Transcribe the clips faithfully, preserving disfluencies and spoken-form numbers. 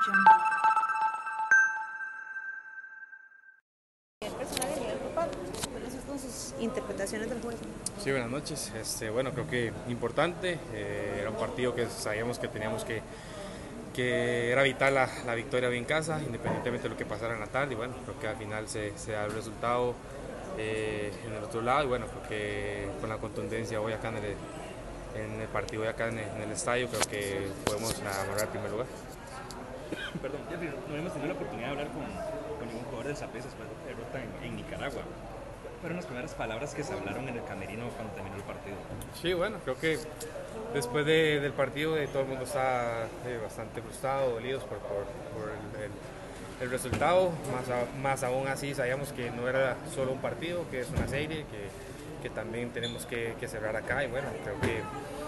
Personal a nivel grupal, ¿cuáles son sus interpretaciones del juego? Sí, buenas noches. Este, bueno, creo que importante, eh, era un partido que sabíamos que teníamos que, que era vital la, la victoria bien en casa, independientemente de lo que pasara en la tarde, y bueno, creo que al final se, se da el resultado eh, en el otro lado, y bueno, creo que con la contundencia hoy acá en el, en el partido, hoy acá en el, en el estadio, creo que podemos amarrar el primer lugar. Perdón, Jeffrey, no hemos tenido la oportunidad de hablar con, con ningún jugador del Saprissa después de la derrota en, en Nicaragua. Fueron las primeras palabras que se hablaron en el camerino cuando terminó el partido. Sí, bueno, creo que después de, del partido eh, todo el mundo está eh, bastante frustrado, dolidos por, por, por el, el, el resultado, más, a, más aún así sabíamos que no era solo un partido, que es una serie, que, que también tenemos que, que cerrar acá, y bueno, creo que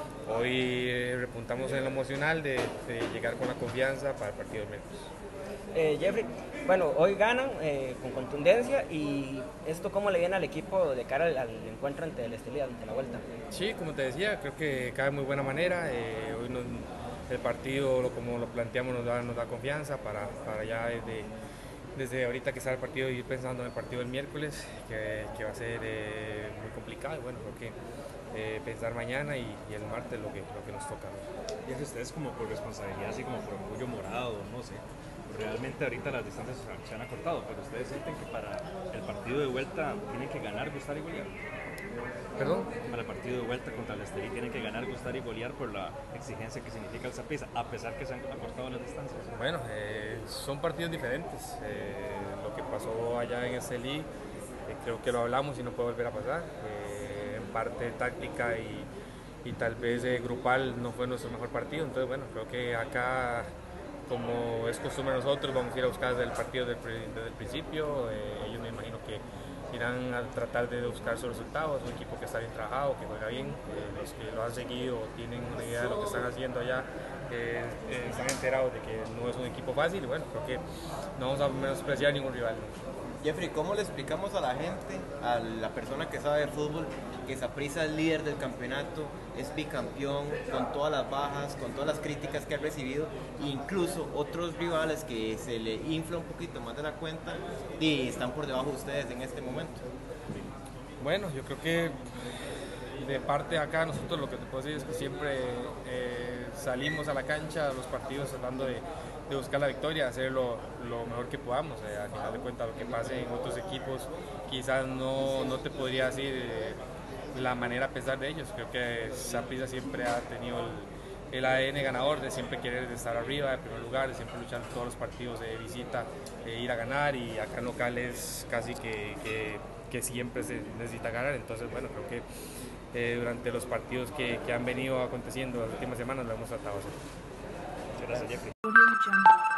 hoy eh, repuntamos en lo emocional de, de llegar con la confianza para el partido del miércoles. Eh, Jeffrey, bueno, hoy ganan eh, con contundencia, y esto cómo le viene al equipo de cara al, al encuentro ante el Estelí, ante la vuelta. Sí, como te decía, creo que cae de muy buena manera. Eh, hoy nos, el partido, lo, como lo planteamos, nos da, nos da confianza para, para ya desde, desde ahorita que sale el partido ir pensando en el partido del miércoles, que, que va a ser eh, muy complicado. Y bueno, creo que eh, pensar mañana y, y el martes lo que, lo que nos toca. Y ustedes como por responsabilidad, así como por orgullo morado, no sé. Realmente ahorita las distancias se han acortado, pero ustedes sienten que para el partido de vuelta tienen que ganar, gustar y golear. ¿Perdón? Para el partido de vuelta contra el Estelí tienen que ganar, gustar y golear por la exigencia que significa el Saprissa, a pesar que se han acortado las distancias. Bueno, eh, son partidos diferentes. Eh, lo que pasó allá en Estelí, eh, creo que lo hablamos y no puede volver a pasar. Eh, en parte táctica y, y tal vez eh, grupal no fue nuestro mejor partido. Entonces, bueno, creo que acá, como es costumbre nosotros, vamos a ir a buscar desde el partido desde el, desde el principio. Eh, ellos me imagino que irán a tratar de buscar sus resultados. Es un equipo que está bien trabajado, que juega bien. Eh, los que lo han seguido tienen una idea de lo que están haciendo allá, eh, eh, están enterados de que no es un equipo fácil. Y bueno, creo que no vamos a menospreciar a ningún rival. Jeffrey, ¿cómo le explicamos a la gente, a la persona que sabe de fútbol, que Saprissa es líder del campeonato, es bicampeón, con todas las bajas, con todas las críticas que ha recibido, e incluso otros rivales que se le infla un poquito más de la cuenta y están por debajo de ustedes en este momento? Bueno, yo creo que de parte de acá nosotros lo que te puedo decir es que siempre eh, salimos a la cancha, a los partidos, tratando de, de buscar la victoria, hacer lo, lo mejor que podamos. Eh, al final de cuentas, lo que pase en otros equipos quizás no, no te podría decir eh, la manera a pesar de ellos. Creo que Saprissa siempre ha tenido el, el A D N ganador, de siempre querer estar arriba, de primer lugar, de siempre luchar todos los partidos de visita, de ir a ganar, y acá en local es casi que, que, que siempre se necesita ganar. Entonces, bueno, creo que Eh, durante los partidos que, que han venido aconteciendo las últimas semanas lo hemos tratado de hacer. Muchas gracias, Jeffrey.